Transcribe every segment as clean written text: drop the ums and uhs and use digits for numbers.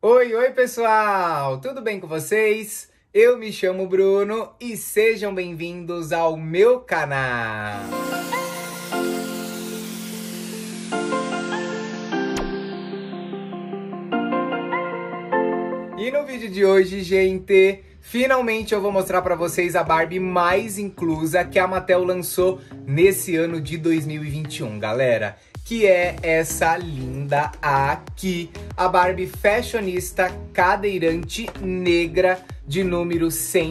Oi, oi pessoal! Tudo bem com vocês? Eu me chamo Bruno e sejam bem-vindos ao meu canal! E no vídeo de hoje, gente, finalmente eu vou mostrar pra vocês a Barbie mais inclusa que a Mattel lançou nesse ano de 2021, galera. Que é essa linda aqui, a Barbie fashionista cadeirante negra de número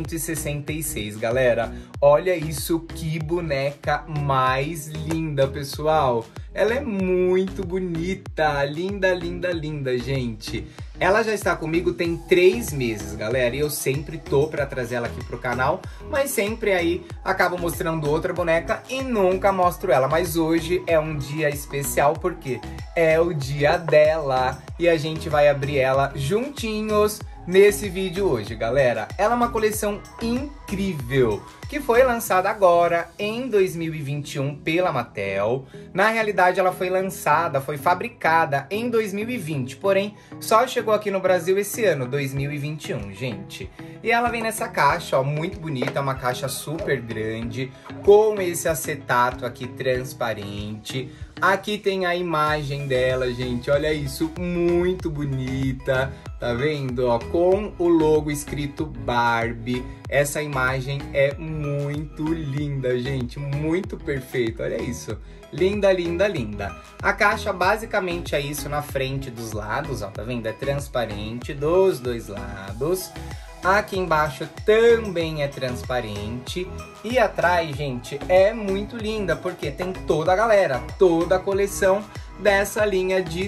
166, galera. Olha isso, que boneca mais linda, pessoal. Ela é muito bonita, linda, linda, linda, gente. Ela já está comigo tem 3 meses, galera, e eu sempre tô pra trazer ela aqui pro canal, mas sempre aí acabo mostrando outra boneca e nunca mostro ela. Mas hoje é um dia especial porque é o dia dela e a gente vai abrir ela juntinhos nesse vídeo hoje, galera. Ela é uma coleção incrível que foi lançada agora em 2021 pela Mattel. Na realidade, ela foi lançada, foi fabricada em 2020, porém só chegou aqui no Brasil esse ano, 2021, gente. E ela vem nessa caixa, ó, muito bonita, uma caixa super grande, com esse acetato aqui transparente. Aqui tem a imagem dela, gente, olha isso, muito bonita, tá vendo, ó, com o logo escrito Barbie. Essa imagem é muito linda, gente, muito perfeita, olha isso. Linda, linda, linda. A caixa basicamente é isso na frente dos lados, ó, tá vendo? É transparente dos dois lados. Aqui embaixo também é transparente. E atrás, gente, é muito linda, porque tem toda a galera, toda a coleção dessa linha de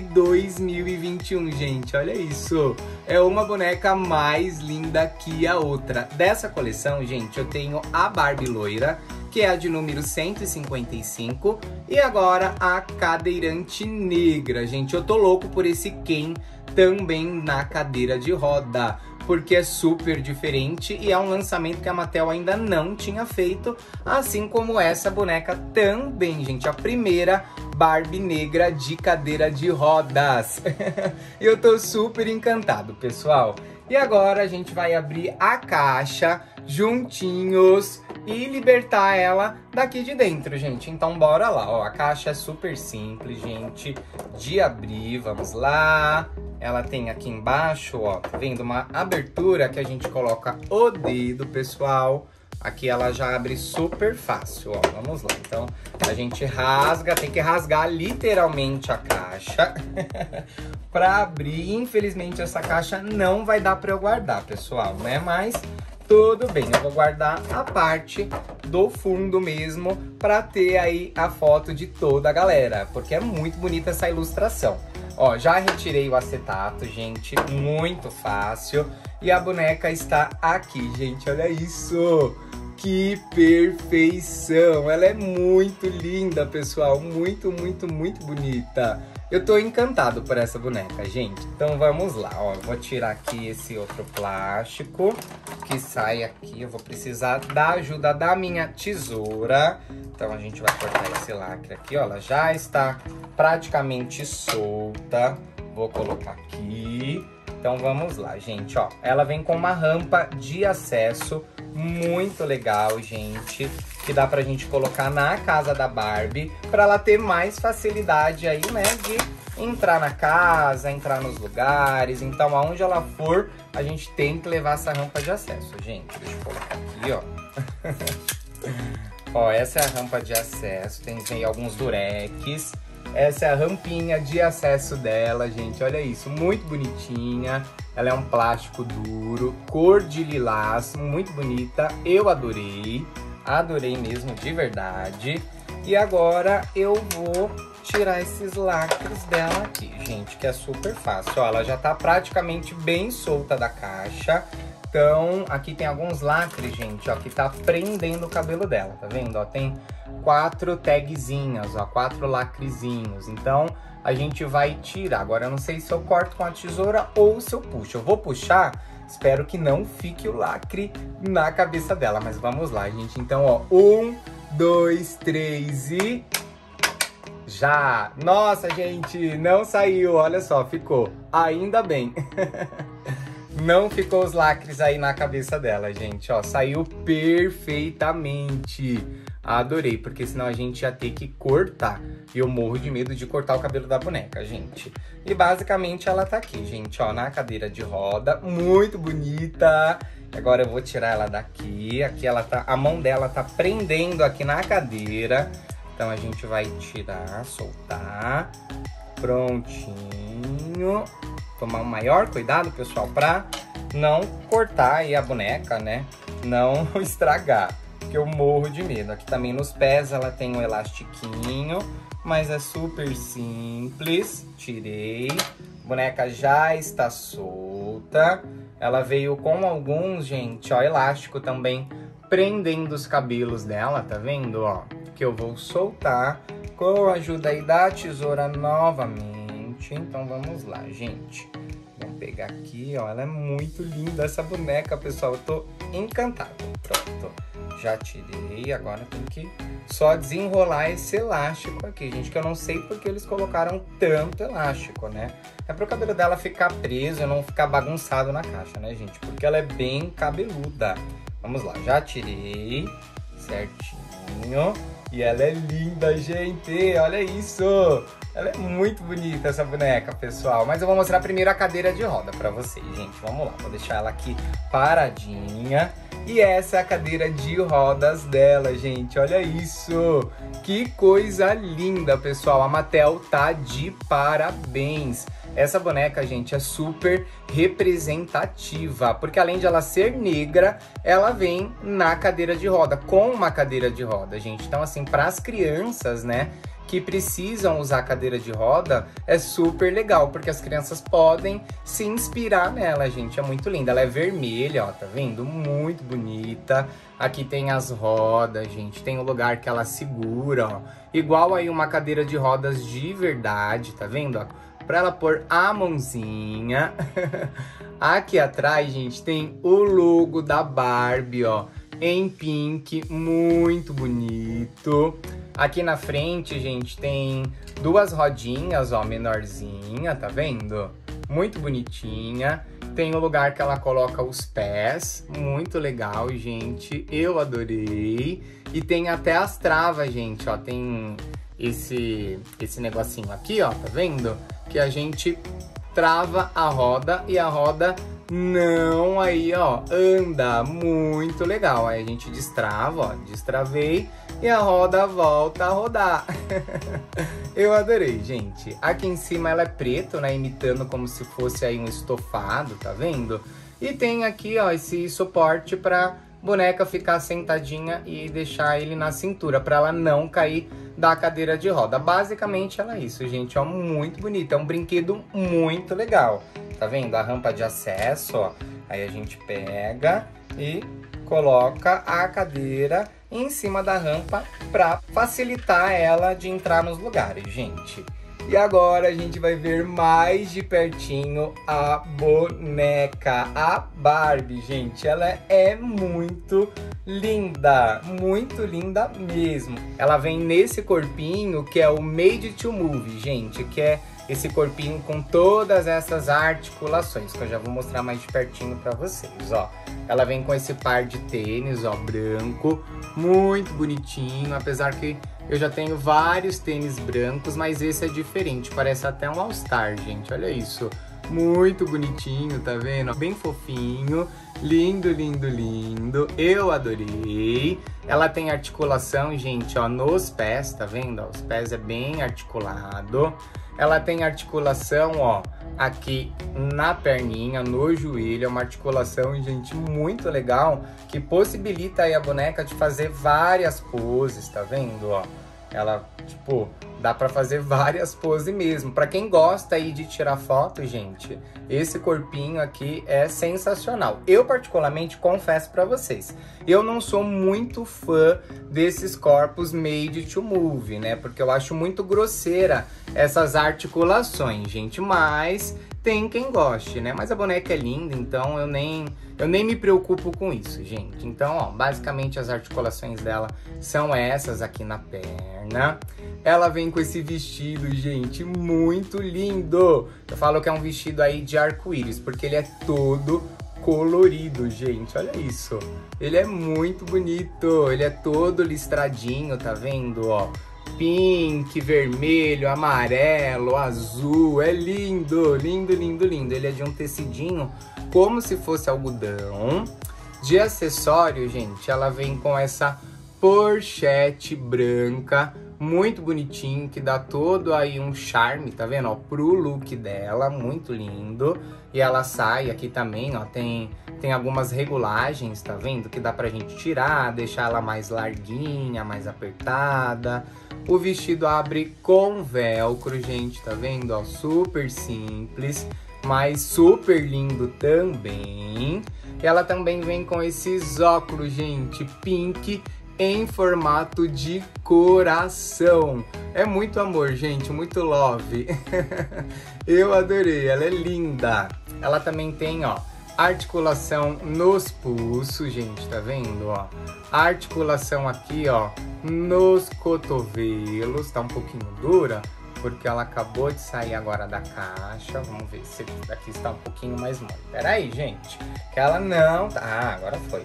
2021, gente. Olha isso. É uma boneca mais linda que a outra. Dessa coleção, gente, eu tenho a Barbie loira, que é a de número 155. E agora a cadeirante negra, gente. Eu tô louco por esse Ken também na cadeira de roda, porque é super diferente e é um lançamento que a Mattel ainda não tinha feito, assim como essa boneca também, gente. A primeira Barbie negra de cadeira de rodas. Eu tô super encantado, pessoal. E agora a gente vai abrir a caixa juntinhos e libertar ela daqui de dentro, gente. Então bora lá, ó. A caixa é super simples, gente, de abrir. Vamos lá. Ela tem aqui embaixo, ó, tá vendo? Uma abertura que a gente coloca o dedo, pessoal. Aqui ela já abre super fácil, ó. Vamos lá. Então, a gente rasga, tem que rasgar literalmente a caixa pra abrir. Infelizmente, essa caixa não vai dar pra eu guardar, pessoal, né? Mas tudo bem, eu vou guardar a parte do fundo mesmo pra ter aí a foto de toda a galera, porque é muito bonita essa ilustração. Ó, já retirei o acetato, gente, muito fácil. E a boneca está aqui, gente, olha isso! Que perfeição! Ela é muito linda, pessoal, muito, muito, muito bonita. Eu tô encantado por essa boneca, gente. Então vamos lá, ó, eu vou tirar aqui esse outro plástico que sai aqui. Eu vou precisar da ajuda da minha tesoura. Então a gente vai cortar esse lacre aqui, ó, ela já está praticamente solta. Vou colocar aqui. Então vamos lá, gente, ó. Ela vem com uma rampa de acesso muito legal, gente, que dá pra gente colocar na casa da Barbie, pra ela ter mais facilidade aí, né, de entrar na casa, entrar nos lugares. Então, aonde ela for, a gente tem que levar essa rampa de acesso, gente. Deixa eu colocar aqui, ó. Ó, essa é a rampa de acesso, tem aí alguns durex. Essa é a rampinha de acesso dela, gente, olha isso, muito bonitinha. Ela é um plástico duro, cor de lilás, muito bonita, eu adorei. Adorei mesmo, de verdade. E agora eu vou tirar esses lacres dela aqui, gente, que é super fácil. Ó, ela já tá praticamente bem solta da caixa. Então, aqui tem alguns lacres, gente, ó, que tá prendendo o cabelo dela, tá vendo? Ó, tem 4 tagzinhas, ó, 4 lacrezinhos. Então, a gente vai tirar. Agora, eu não sei se eu corto com a tesoura ou se eu puxo. Eu vou puxar, espero que não fique o lacre na cabeça dela. Mas vamos lá, gente. Então, ó, 1, 2, 3 e... Já! Nossa, gente, não saiu, olha só, ficou. Ainda bem. Não ficou os lacres aí na cabeça dela, gente, ó, saiu perfeitamente. Adorei, porque senão a gente ia ter que cortar. E eu morro de medo de cortar o cabelo da boneca, gente. E basicamente ela tá aqui, gente, ó, na cadeira de roda, muito bonita. Agora eu vou tirar ela daqui, aqui ela tá, a mão dela tá prendendo aqui na cadeira. Então a gente vai tirar, soltar, prontinho. Tomar um maior cuidado, pessoal, pra não cortar aí a boneca, né? Não estragar, porque eu morro de medo. Aqui também nos pés ela tem um elastiquinho, mas é super simples. Tirei, a boneca já está solta. Ela veio com alguns, gente, ó, elástico também prendendo os cabelos dela, tá vendo, ó? Que eu vou soltar com a ajuda aí da tesoura novamente. Então vamos lá, gente. Vamos pegar aqui, ó. Ela é muito linda essa boneca, pessoal. Eu tô encantado. Pronto. Já tirei. Agora tem que só desenrolar esse elástico aqui, gente. Que eu não sei porque eles colocaram tanto elástico, né? É pro cabelo dela ficar preso e não ficar bagunçado na caixa, né, gente? Porque ela é bem cabeluda. Vamos lá. Já tirei. Certinho. E ela é linda, gente. Olha isso. Ela é muito bonita, essa boneca, pessoal. Mas eu vou mostrar primeiro a cadeira de roda pra vocês, gente. Vamos lá, vou deixar ela aqui paradinha. E essa é a cadeira de rodas dela, gente. Olha isso. Que coisa linda, pessoal. A Mattel tá de parabéns. Essa boneca, gente, é super representativa, porque além de ela ser negra, ela vem na cadeira de roda, com uma cadeira de roda, gente. Então, assim, para as crianças, né, que precisam usar cadeira de roda, é super legal, porque as crianças podem se inspirar nela, gente. É muito linda. Ela é vermelha, ó, tá vendo? Muito bonita. Aqui tem as rodas, gente. Tem o lugar que ela segura, ó. Igual aí uma cadeira de rodas de verdade, tá vendo, ó? Pra ela pôr a mãozinha. Aqui atrás, gente, tem o logo da Barbie, ó, em pink, muito bonito. Aqui na frente, gente, tem duas rodinhas, ó, menorzinha, tá vendo? Muito bonitinha. Tem o lugar que ela coloca os pés, muito legal, gente. Eu adorei. E tem até as travas, gente, ó, tem esse negocinho aqui, ó, tá vendo? Que a gente trava a roda e a roda não aí, ó, anda, muito legal. Aí a gente destrava, ó, destravei e a roda volta a rodar. Eu adorei, gente. Aqui em cima ela é preto, né, imitando como se fosse aí um estofado, tá vendo? E tem aqui, ó, esse suporte pra boneca ficar sentadinha e deixar ele na cintura, pra ela não cair da cadeira de roda. Basicamente ela é isso, gente, ó, muito bonito. É um brinquedo muito legal. Tá vendo? A rampa de acesso, ó. Aí a gente pega e coloca a cadeira em cima da rampa pra facilitar ela de entrar nos lugares, gente. E agora a gente vai ver mais de pertinho a boneca, a Barbie, gente. Ela é muito linda mesmo. Ela vem nesse corpinho que é o Made to Move, gente, que é esse corpinho com todas essas articulações, que eu já vou mostrar mais de pertinho pra vocês, ó. Ela vem com esse par de tênis, ó, branco, muito bonitinho, apesar que eu já tenho vários tênis brancos, mas esse é diferente, parece até um All-Star, gente, olha isso. Muito bonitinho, tá vendo? Bem fofinho, lindo, lindo, lindo, eu adorei. Ela tem articulação, gente, ó, nos pés, tá vendo? Os pés é bem articulado. Ela tem articulação, ó, aqui na perninha, no joelho. É uma articulação, gente, muito legal, que possibilita aí a boneca de fazer várias poses, tá vendo, ó? Ela, tipo, dá pra fazer várias poses mesmo. Pra quem gosta aí de tirar foto, gente, esse corpinho aqui é sensacional. Eu, particularmente, confesso pra vocês, eu não sou muito fã desses corpos made to move, né? Porque eu acho muito grosseira essas articulações, gente. Mas tem quem goste, né? Mas a boneca é linda, então eu nem me preocupo com isso, gente. Então, ó, basicamente as articulações dela são essas aqui na perna. Ela vem com esse vestido, gente, muito lindo. Eu falo que é um vestido aí de arco-íris, porque ele é todo colorido, gente. Olha isso. Ele é muito bonito. Ele é todo listradinho, tá vendo, ó? Pink, vermelho, amarelo, azul. É lindo, lindo, lindo, lindo. Ele é de um tecidinho como se fosse algodão. De acessório, gente, ela vem com essa pochete branca, muito bonitinho, que dá todo aí um charme, tá vendo, ó, pro look dela, muito lindo. E ela sai aqui também, ó, tem algumas regulagens, tá vendo, que dá pra gente tirar, deixar ela mais larguinha, mais apertada. O vestido abre com velcro, gente, tá vendo, ó, super simples, mas super lindo também. E ela também vem com esses óculos, gente, pink, em formato de coração. É muito amor, gente, muito love. Eu adorei, ela é linda. Ela também tem, ó, articulação nos pulsos, gente, tá vendo, ó? Articulação aqui, ó, nos cotovelos, tá um pouquinho dura, porque ela acabou de sair agora da caixa. Vamos ver se aqui está um pouquinho mais mole. Pera aí, gente, que ela não... Ah, agora foi.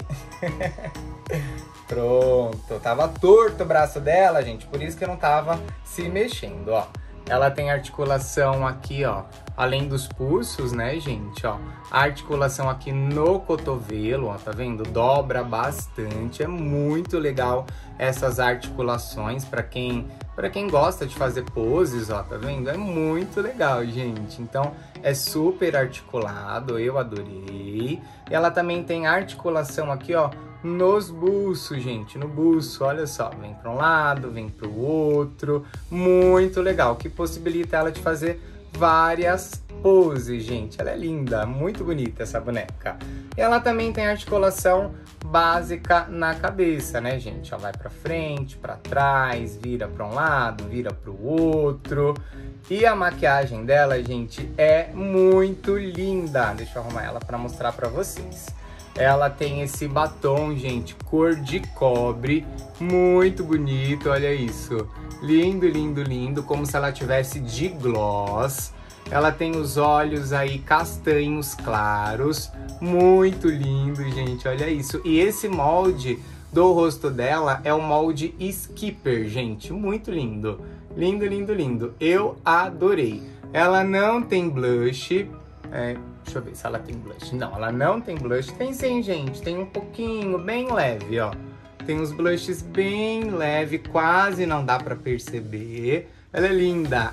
Pronto, tava torto o braço dela, gente, por isso que não tava se mexendo, ó. Ela tem articulação aqui, ó, além dos pulsos, né, gente, ó. A articulação aqui no cotovelo, ó, tá vendo? Dobra bastante, é muito legal essas articulações pra quem gosta de fazer poses, ó, tá vendo? É muito legal, gente. Então, é super articulado, eu adorei. E ela também tem articulação aqui, ó, nos buços, gente, no buço, olha só, vem para um lado, vem para o outro, muito legal, que possibilita ela de fazer várias poses, gente, ela é linda, muito bonita essa boneca. E ela também tem articulação básica na cabeça, né, gente, ela vai para frente, para trás, vira para um lado, vira para o outro. E a maquiagem dela, gente, é muito linda, deixa eu arrumar ela para mostrar para vocês. Ela tem esse batom, gente, cor de cobre, muito bonito, olha isso. Lindo, lindo, lindo, como se ela tivesse de gloss. Ela tem os olhos aí castanhos claros, muito lindo, gente, olha isso. E esse molde do rosto dela é o molde Skipper, gente, muito lindo. Lindo, lindo, lindo, eu adorei. Ela não tem blush, deixa eu ver se ela tem blush. Não, ela não tem blush. Tem sim, gente. Tem um pouquinho, bem leve, ó. Tem uns blushes bem leve, quase não dá pra perceber. Ela é linda.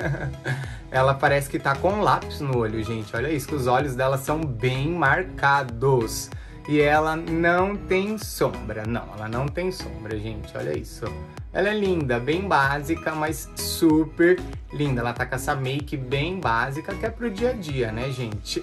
Ela parece que tá com lápis no olho, gente. Olha isso, que os olhos dela são bem marcados. E ela não tem sombra. Não, ela não tem sombra, gente. Olha isso. Ela é linda, bem básica, mas super linda. Ela tá com essa make bem básica, que é pro dia a dia, né, gente?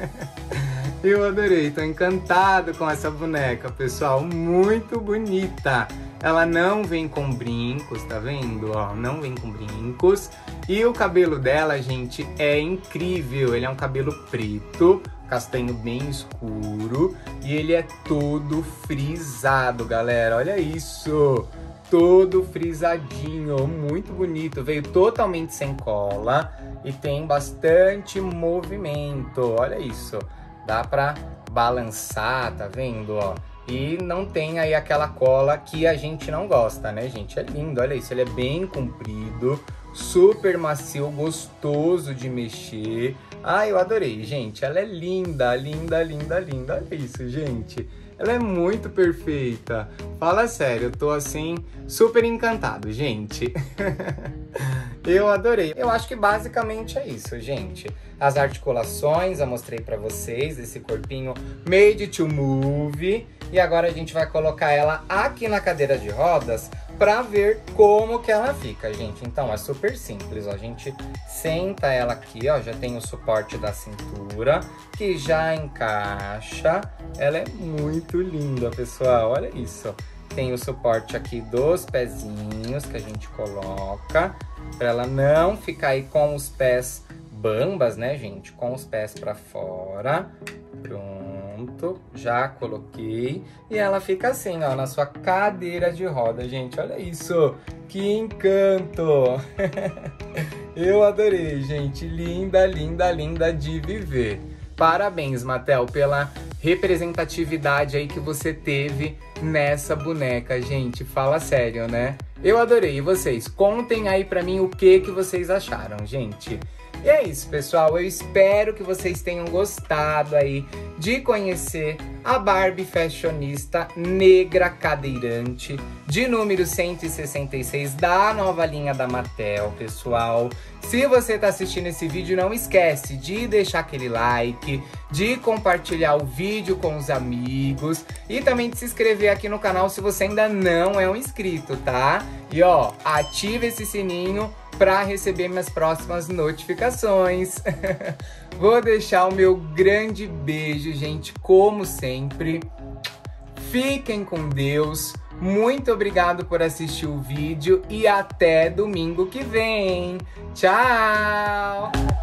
Eu adorei, tô encantado com essa boneca, pessoal. Muito bonita. Ela não vem com brincos, tá vendo? Ó, não vem com brincos. E o cabelo dela, gente, é incrível. Ele é um cabelo preto, castanho bem escuro. E ele é todo frisado, galera. Olha isso! Todo frisadinho, muito bonito. Veio totalmente sem cola e tem bastante movimento. Olha isso. Dá pra balançar, tá vendo, ó? E não tem aí aquela cola que a gente não gosta, né, gente? É lindo, olha isso. Ele é bem comprido, super macio, gostoso de mexer. Ah, eu adorei, gente. Ela é linda, linda, linda, linda. Olha isso, gente. Ela é muito perfeita. Fala sério, eu tô assim, super encantado, gente. Eu adorei. Eu acho que basicamente é isso, gente. As articulações eu mostrei pra vocês, esse corpinho made to move. E agora a gente vai colocar ela aqui na cadeira de rodas pra ver como que ela fica, gente. Então é super simples, ó. A gente senta ela aqui, ó. Já tem o suporte da cintura, que já encaixa. Ela é muito linda, pessoal. Olha isso. Tem o suporte aqui dos pezinhos que a gente coloca, pra ela não ficar aí com os pés bambas, né, gente? Com os pés pra fora. Pronto, já coloquei. E ela fica assim, ó, na sua cadeira de roda, gente. Olha isso, que encanto! Eu adorei, gente. Linda, linda, linda de viver. Parabéns, Mattel, pela representatividade aí que você teve nessa boneca, gente. Fala sério, né? Eu adorei. E vocês? Contem aí pra mim o que vocês acharam, gente. E é isso, pessoal. Eu espero que vocês tenham gostado aí de conhecer a Barbie fashionista negra cadeirante de número 166 da nova linha da Mattel, pessoal. Se você tá assistindo esse vídeo, não esquece de deixar aquele like, de compartilhar o vídeo com os amigos e também de se inscrever aqui no canal se você ainda não é um inscrito, tá? E ó, ativa esse sininho para receber minhas próximas notificações. Vou deixar o meu grande beijo, gente, como sempre. Fiquem com Deus. Muito obrigado por assistir o vídeo e até domingo que vem. Tchau!